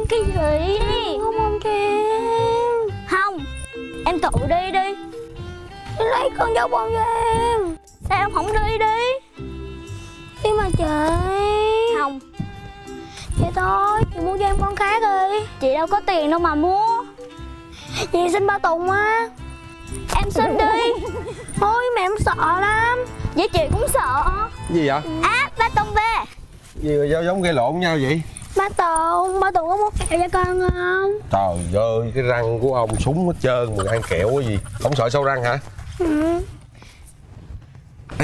Cái gì? Không không cho em. Không, em tự đi đi. Chị lấy con dấu bông cho em. Sao em không đi đi? Nhưng mà chị. Không. Chị thôi, chị mua cho em con khác đi. Chị đâu có tiền đâu mà mua. Chị xin ba Tùng á. Em xin đi. Thôi mẹ em sợ lắm. Vậy chị cũng sợ. Gì vậy? À, ba Tùng về. Gì mà giống gây lộn nhau vậy? Ba Tùng có mua kẹo cho con không? Trời ơi, cái răng của ông súng hết trơn mà ăn kẹo cái gì? Không sợ sâu răng hả? Ừ. Ê,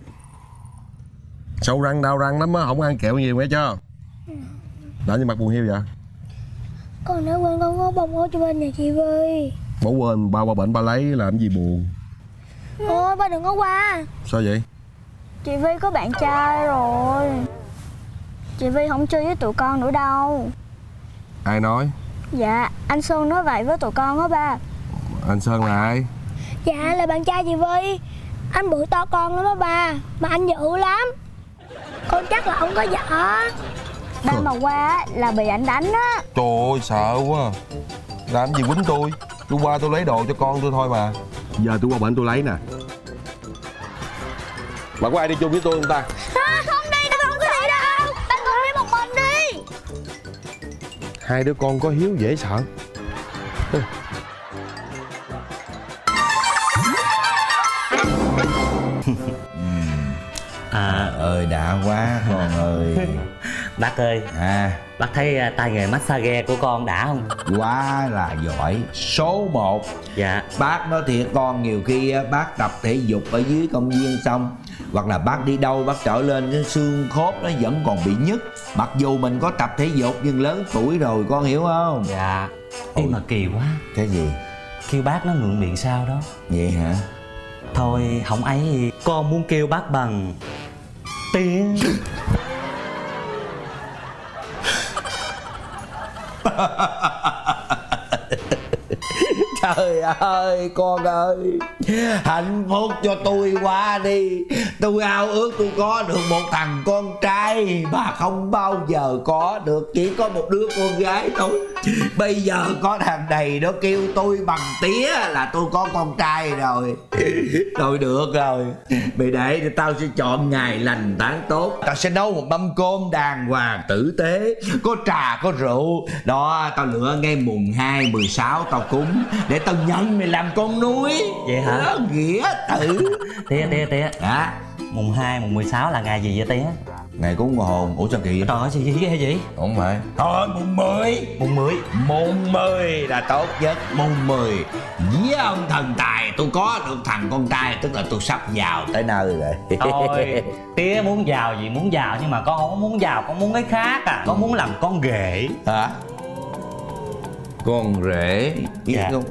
sâu răng đau răng lắm á, không ăn kẹo nhiều nghe chưa? Làm gì mặt buồn hiu vậy? Con đã quên con có bông ở cho bên nhà chị Vy. Bỏ quên, ba qua bệnh ba lấy làm gì buồn? Thôi ba đừng có qua. Sao vậy? Chị Vy có bạn trai rồi. Chị Vy không chơi với tụi con nữa đâu. Ai nói? Dạ, anh Sơn nói vậy với tụi con đó ba. Anh Sơn là ai? Dạ là bạn trai chị Vy. Anh bự to con lắm đó ba. Mà anh dữ lắm. Con chắc là ông có vợ. Đây mà qua là bị ảnh đánh á. Trời ơi, sợ quá. Làm gì quýnh tôi? Tôi qua tôi lấy đồ cho con tôi thôi mà. Giờ tôi qua bệnh tôi lấy nè. Mà có ai đi chung với tôi không ta? Không đi, tao không có đi đâu. Tao cùng đi một mình đi. Hai đứa con có hiếu dễ sợ. Ơi đã quá con ơi. Bác ơi, bác thấy tay nghề massage của con đã không? Quá là giỏi, số 1. Dạ. Bác nói thiệt con, nhiều khi bác tập thể dục ở dưới công viên xong, hoặc là bác đi đâu bác trở lên cái xương khớp nó vẫn còn bị nhức. Mặc dù mình có tập thể dục nhưng lớn tuổi rồi, con hiểu không? Dạ. Nhưng mà kỳ quá. Cái gì? Kêu bác nó ngượng miệng sao đó. Vậy hả? Thôi không ấy, con muốn kêu bác bằng tiếng. Trời ơi con ơi, hạnh phúc cho tôi quá đi. Tôi ao ước tôi có được một thằng con trai mà không bao giờ có được, chỉ có một đứa con gái thôi. Bây giờ có thằng này nó kêu tôi bằng tía là tôi có con trai rồi. Thôi được rồi, mày để tao sẽ chọn ngày lành tháng tốt. Tao sẽ nấu một mâm cơm đàng hoàng tử tế, có trà có rượu. Đó, tao lựa ngay mùng 2, 16 tao cúng để tao nhận mày làm con nuôi. Vậy hả? Đó, nghĩa tử. Tía. Hả? Mùng 2, mùng 16 là ngày gì vậy tía? Ngày cúng hồn. Ủa sao kỳ vậy? Trời ơi, gì ghê vậy? Không phải. Thôi mùng 10. Mùng 10 là tốt nhất. Mùng 10 với ông thần tài tôi có được thằng con trai, tức là tôi sắp giàu tới nơi rồi. Thôi, tía muốn giàu gì muốn giàu, nhưng mà con không muốn giàu, con muốn cái khác à. Con muốn làm con rể. Hả? Con rể? Dạ. Không?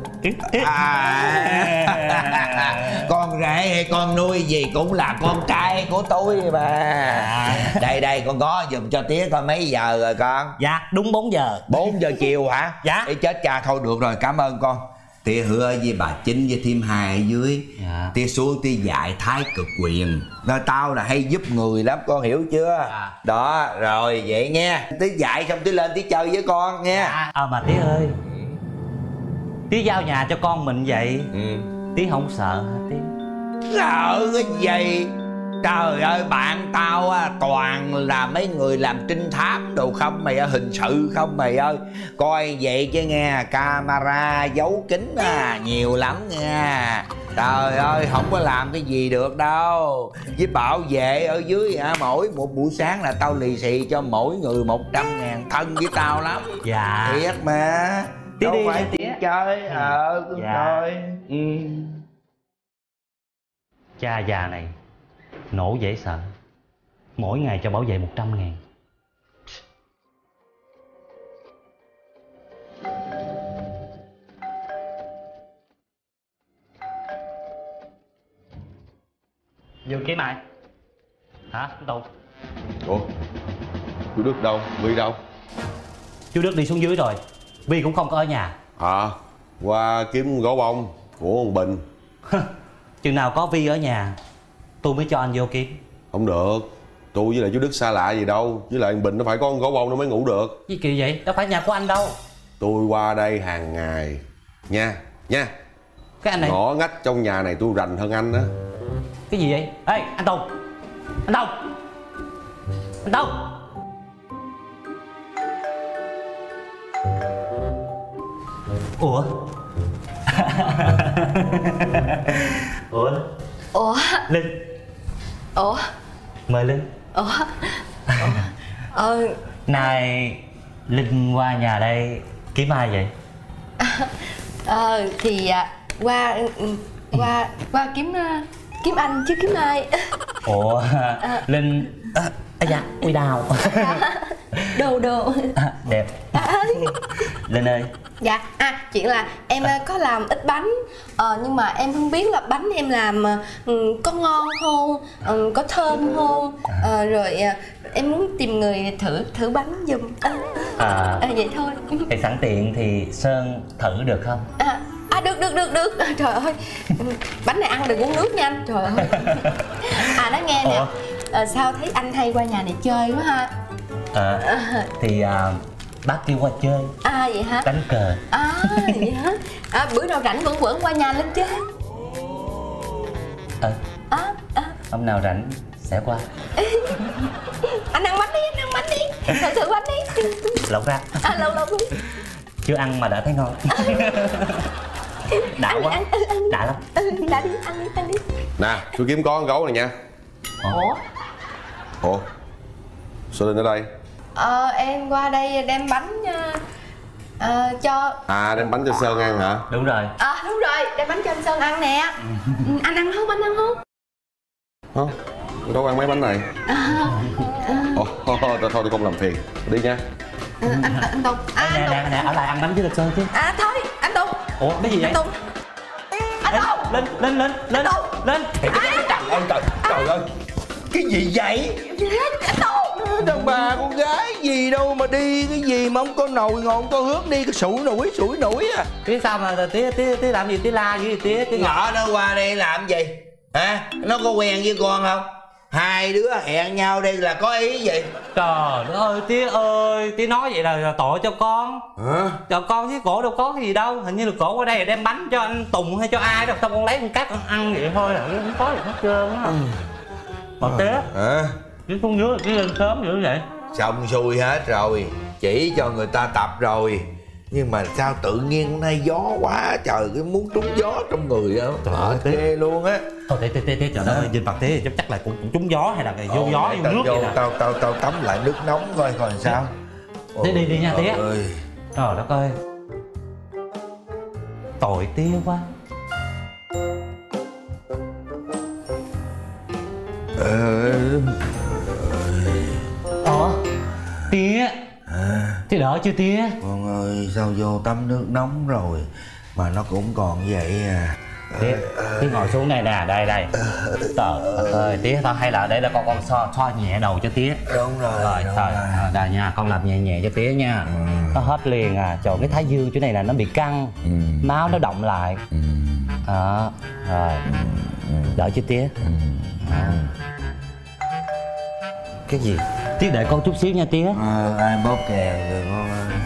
Con rể hay con nuôi gì cũng là con trai của tôi mà. Đây con có giùm cho tía coi mấy giờ rồi con. Dạ đúng 4 giờ. 4 giờ chiều hả? Dạ. Ê, chết cha, thôi được rồi, cảm ơn con. Tía hứa với bà Chính với thím Hai ở dưới. Dạ. Tía xuống tía dạy thái cực quyền. Rồi tao là hay giúp người lắm, con hiểu chưa? Dạ. Đó rồi vậy nghe. Tía dạy xong tía lên tía chơi với con nghe. Mà tía ơi, tía giao nhà cho con mình vậy, tía không sợ hả tía? Sợ cái gì? Trời ơi, bạn tao toàn là mấy người làm trinh thám đồ không mày ơi, hình sự không mày ơi. Coi vậy chứ nghe, camera giấu kính nhiều lắm nha. Trời ơi, không có làm cái gì được đâu. Với bảo vệ ở dưới mỗi một buổi sáng là tao lì xì cho mỗi người 100.000, thân với tao lắm. Dạ. Thiệt mà. Tía đâu đi phải tía. chơi. Dạ. Rồi. Cha già này nổ dễ sợ, mỗi ngày cho bảo vệ 100.000. Vô kiếm ai? Hả anh Tùng? Ủa? Chú Đức đâu? Vi đâu? Chú Đức đi xuống dưới rồi, Vi cũng không có ở nhà. Qua kiếm gỗ bông của ông Bình. Chừng nào có Vi ở nhà tôi mới cho anh vô kiếm. Không được, Tôi với lại chú Đức xa lạ gì đâu. Với lại Bình nó phải có con gấu bông nó mới ngủ được. Gì kỳ vậy? Đâu phải nhà của anh đâu. Tôi qua đây hàng ngày nha. Cái anh này. Ngõ ngách trong nhà này tôi rành hơn anh á. Cái gì vậy? Ê anh Tùng. Anh Tùng. Anh Tùng. Ủa? Ủa? Linh. Ủa? Mời Linh. Ủa? Này Linh qua nhà đây kiếm ai vậy? Thì qua kiếm anh chứ kiếm ai. Ủa Linh dạ ui đào. Đồ Đẹp. Linh ơi. Dạ chuyện là em có làm ít bánh, nhưng mà em không biết là bánh em làm có ngon không, có thơm không, rồi em muốn tìm người thử bánh giùm. Vậy thôi. Thì sẵn tiện thì Sơn thử được không? Được. Trời ơi, bánh này ăn đừng uống nước nha anh. Trời ơi. Nói nghe nè, sao thấy anh hay qua nhà này chơi quá ha? Thì bác kêu qua chơi. Vậy hả? Đánh cờ. Vậy hả? Bữa nào rảnh quẩn qua nhà lên chơi. Hôm nào rảnh sẽ qua. Anh ăn bánh đi, thử bánh đi. Lẩu ra. Lâu Chưa ăn mà đã thấy ngon. Đã quá. Đã lắm. Đã đi, ăn đi. Nè tôi kiếm con gấu này nha. Ủa sao Linh ở đây? Em qua đây đem bánh cho... đem bánh cho Sơn ăn hả? Đúng rồi. Đúng rồi, đem bánh cho anh Sơn ăn nè. Anh ăn không? Không, tôi đâu ăn mấy bánh này. Thôi tôi không làm phiền. Đi nha. Anh Tùng. Nè, ở lại ăn bánh với Lịch Sơn chứ. Thôi, anh Tùng. Ủa, cái gì vậy? Anh Tùng. Anh Tùng. Lên. Trời ơi, cái gì vậy? Anh Tùng. Đàn bà con gái gì đâu mà đi cái gì mà không có nồi ngon, không có hướng đi cái sủi nổi à. Tía sao mà tía làm gì, tía la gì tía Nhỏ nó qua đây làm gì hả? Nó có quen với con không? Hai đứa hẹn nhau đây là có ý gì? Trời đất ơi, tía nói vậy là tội cho con. Hả? Cho con chứ cổ đâu có cái gì đâu. Hình như là cổ qua đây là đem bánh cho anh Tùng hay cho ai đâu. Xong con lấy con cắt con ăn vậy thôi, không có gì hết trơn á. Mà tía chứ không nhớ tía lên sớm dữ vậy. Xong xuôi hết rồi, chỉ cho người ta tập rồi. Nhưng mà sao tự nhiên hôm nay gió quá trời, cái muốn trúng gió trong người á. Trời ơi, ghê luôn á. Thôi tía trời ơi, nhìn mặt tía chắc là cũng trúng gió hay là vô gió vô nước vậy nè. Tao tắm lại nước nóng coi sao. Tía đi nha tía. Ơi. Trời đất ơi, tội tía quá. Tía tía đỡ chưa tía? Con ơi, sao vô tắm nước nóng rồi mà nó cũng còn vậy à. Tía ngồi xuống đây nè, đây. Trời ơi, tía tao hay là đây là con xoa nhẹ đầu cho tía. Đúng rồi. Rồi, đây nha, con làm nhẹ cho tía nha. Nó hết liền à. Trời, cái thái dương chỗ này là nó bị căng, máu nó động lại. Đó, rồi. Đỡ cho tía. Cái gì? Tía đợi con chút xíu nha tía. Ai bóp kèo rồi con ơi.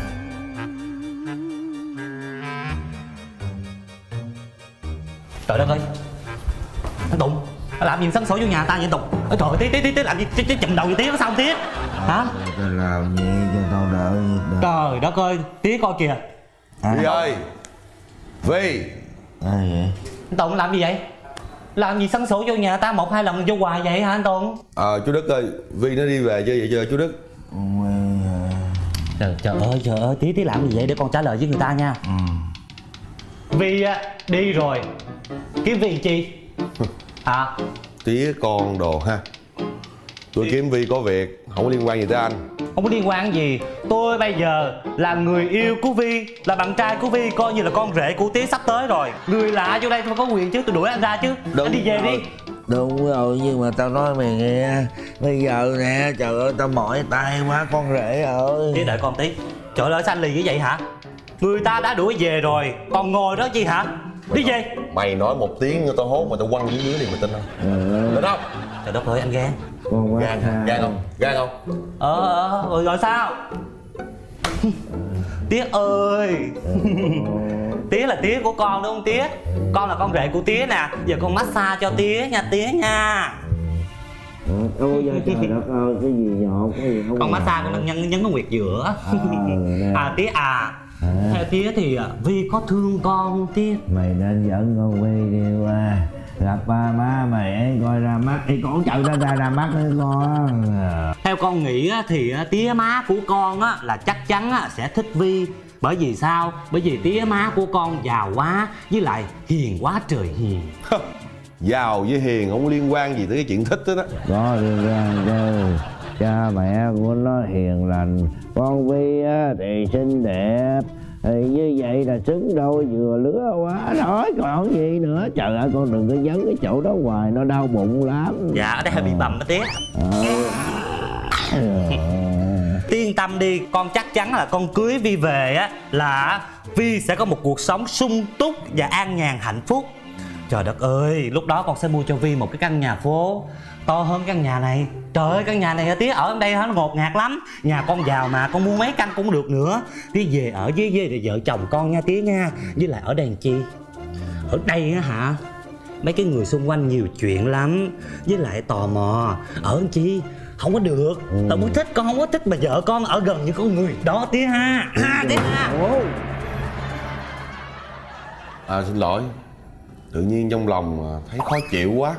Trời đất ơi, anh Tùng, làm gì sân sổ vô nhà ta vậy anh Tùng? Ôi trời ơi, tía làm gì chùm đầu vậy tía, có sao không tía? Hả? Tao làm nhẹ cho tao đỡ. Trời đất ơi, tía coi kìa. Vi ơi, Vi. Ai vậy? Anh Tùng làm gì vậy? Làm gì sân sổ vô nhà ta 1-2 lần vô hoài vậy hả anh Tùng? Chú Đức ơi, Vi nó đi về chơi vậy chưa chú Đức? Trời ơi, tía làm gì vậy để con trả lời với người ta nha. Vi đi rồi, kiếm Vi chi? Tía con đồ ha. Tôi kiếm Vi có việc, không có liên quan gì tới anh. Không có liên quan gì. Tôi bây giờ là người yêu của Vi, là bạn trai của Vi, coi như là con rể của tía sắp tới rồi. Người lạ vô đây tôi có quyền chứ, tôi đuổi anh ra chứ. Anh đi về đi. Đúng rồi, nhưng mà tao nói mày nghe, bây giờ nè, trời ơi tao mỏi tay quá con rể ơi. Tía đợi con tí. Trời ơi sao anh lì như vậy hả? Người ta đã đuổi về rồi, còn ngồi đó chi hả? Đi về. Mày nói một tiếng tao hốt mà tao quăng dưới này mày tin không? Tin không? Trời đất ơi anh ghen. Con quá Gan không? Gan không? Rồi sao? Tía ơi. Tía là tía của con đúng không tía? Con là con rể của tía nè. Giờ con massage cho tía nha tía nha. Ôi trời đất ơi, cái gì nhột, cái gì không. Con massage con nhấn cái nguyệt giữa. Tía theo tía thì Vi có thương con không tía? Mày nên dẫn con Vi đi qua gặp ba má mày ấy coi ra mắt đi, con chợ ra mắt với con. Theo con nghĩ thì tía má của con là chắc chắn sẽ thích Vi. Bởi vì sao? Bởi vì tía má của con giàu quá, với lại hiền quá trời hiền. Giàu với hiền không liên quan gì tới cái chuyện thích đó. Có liên quan chứ. Cha mẹ của nó hiền lành, con Vi thì xinh đẹp, thì như vậy là xứng đôi vừa lứa quá nói còn gì nữa. Trời ơi con đừng có dấn cái chỗ đó hoài, nó đau bụng lắm. Dạ ở đây hơi bị bầm đó tía. Tía yên tâm đi, con chắc chắn là con cưới Vi về là Vi sẽ có một cuộc sống sung túc và an nhàn hạnh phúc. Trời đất ơi, lúc đó con sẽ mua cho Vi một cái căn nhà phố to hơn căn nhà này. Trời ơi, căn nhà này tía ở đây nó ngột ngạt lắm. Nhà con giàu mà, con mua mấy căn cũng được nữa. Tía về ở với vợ chồng con nha tía nha. Với lại ở đây làm chi? Ở đây hả? Mấy cái người xung quanh nhiều chuyện lắm. Với lại tò mò. Ở làm chi? Không có được. Tao muốn thích, con không có thích mà vợ con ở gần như con người đó tía ha. Tía ha. Xin lỗi. Tự nhiên trong lòng thấy khó chịu quá.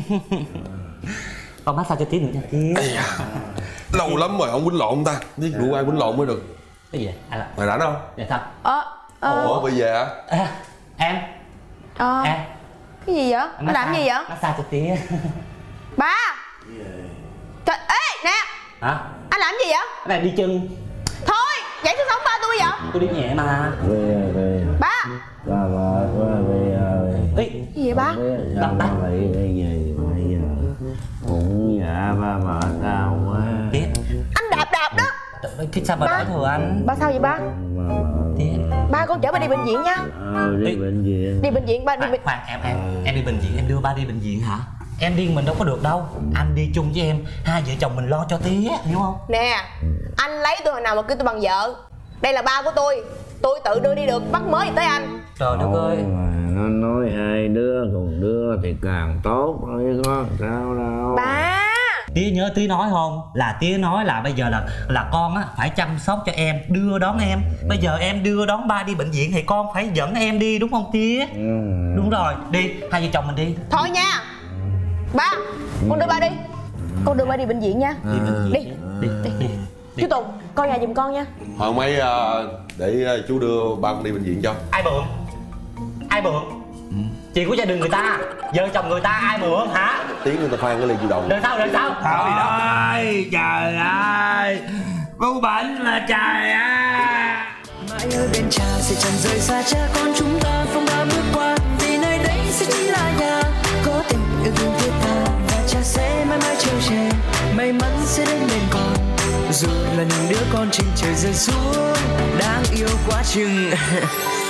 Con massage cho tía nữa nha tía. Lâu lắm rồi không quýnh lộn ta. Đi rủ ai quýnh lộn mới được. Cái gì? Mày rảnh không? Dạ sao? Ủa bây giờ hả? Em. Em. Cái gì vậy? Nó làm gì vậy? Massage cho tía. Ba. Trời, ê nè. Hả? Anh làm gì vậy? Cái này đi chân. Thôi vậy sao sống ba tôi vậy? Tôi đi nhẹ mà. Vi. Ba. Ba Vi ơi. Ê, cái gì vậy ba? Ba bị cái gì bây giờ? Cũng dạ ba mệt đau quá. tía. Anh đạp đó. Thế sao bà nói thừa anh? Ba sao vậy ba? Tía. Ba con chở ba đi bệnh viện nha. Đi bệnh viện. Đi bệnh viện ba đi bệnh. Khoan em đi bệnh viện, em đưa ba đi bệnh viện hả? Em điên mình đâu có được đâu. Anh đi chung với em, hai vợ chồng mình lo cho tía, hiểu không? Nè, anh lấy tôi hồi nào mà kêu tôi bằng vợ. Đây là ba của tôi tự đưa đi được, bắt mới gì tới anh. Trời đất ơi. Nó nói hai đứa còn đứa thì càng tốt thôi, có sao đâu. Ba. Tía nhớ tía nói không? Là tía nói là bây giờ là con phải chăm sóc cho em, đưa đón em. Bây giờ em đưa đón ba đi bệnh viện thì con phải dẫn em đi đúng không tía? Đúng rồi, đi, hai vợ chồng mình đi. Thôi nha. Ba, con đưa ba đi. Con đưa ba đi bệnh viện nha. Đi bệnh viện. Đi. Chú Tùng, coi nhà giùm con nha. Hoàng mấy để chú đưa ba con đi bệnh viện cho. Ai mượn? Chuyện của gia đình người ta, vợ chồng người ta ai mượn hả? Tiếng người ta khoan cái ly chủ động. Rồi sao? Ôi trời ơi, cô bệnh mà trời ơi. Mãi ở bên cha sẽ chẳng rời xa cha con chúng ta không đã bước qua, vì nơi đây sẽ chỉ là nhà. Có tình yêu thương thiết tha và cha sẽ mãi mãi trêu che, may mắn sẽ đến bên con dù là những đứa con trên trời rơi xuống đáng yêu quá chừng.